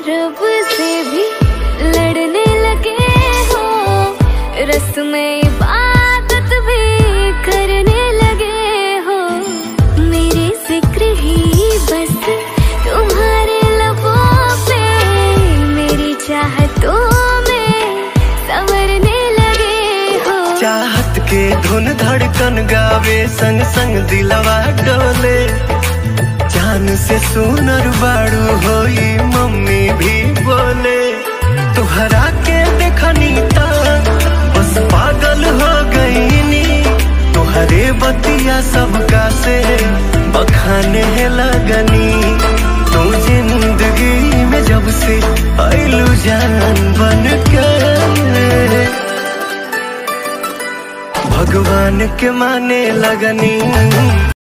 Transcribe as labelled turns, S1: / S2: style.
S1: रब से भी लड़ने लगे हो, रस्में इबादत भी करने लगे हो। मेरे जिक्र ही बस तुम्हारे लबों पे, मेरी चाहतों में संवरने लगे हो।
S2: चाहत के धुन धड़कन गावे, संग संग दिलवा डोले। जान से सुनर बाड़ू होई मम्मी भी बोले। तुहरा के देखनी ता बस पागल हो गईनी, तुहरे बतिया सबका से बखाने लगनी। तू जिंदगी में जब से आइलू जान बन के, भगवान के माने लगनी।